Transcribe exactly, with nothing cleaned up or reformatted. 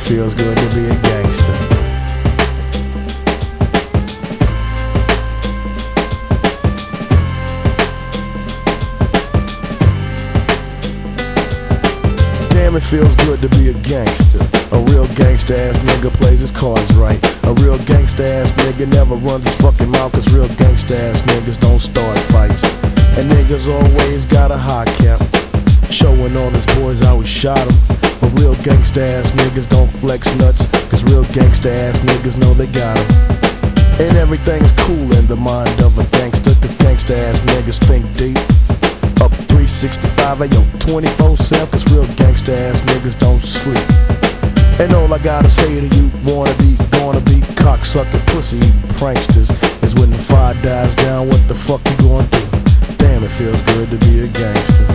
feels good to be a gangster. Damn, it feels good to be a gangster. A real gangsta ass nigga plays his cards right. A real gangsta ass nigga never runs his fucking mouth, cause real gangsta ass niggas don't start fights. And niggas always got a high cap, showing all his boys how he shot him. But real gangsta ass niggas don't flex nuts, cause real gangsta ass niggas know they got him. And everything's cool in the mind of a gangster, cause gangsta ass niggas think deep. Up three sixty-five, ayo, twenty-four seven, cause real gangsta ass niggas don't sleep. And all I gotta say to you wanna be, gonna be cocksucking, pussy eating pranksters is when the fire dies down, what the fuck you gonna do? Damn, it feels good to be a gangster.